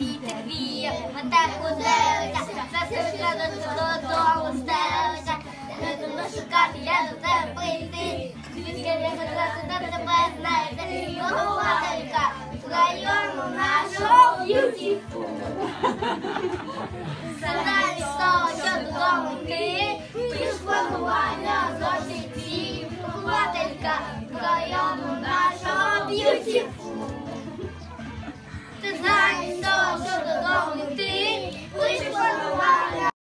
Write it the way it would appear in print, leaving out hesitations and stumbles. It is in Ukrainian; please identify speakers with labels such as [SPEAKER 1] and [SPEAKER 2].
[SPEAKER 1] Вітер, метелику зелиця, засвітла додому стелиця. Не буду шукати, я до тебе прийти. Звідки я казати, до тебе знайти. Його матенька, в району нашого Beautiful.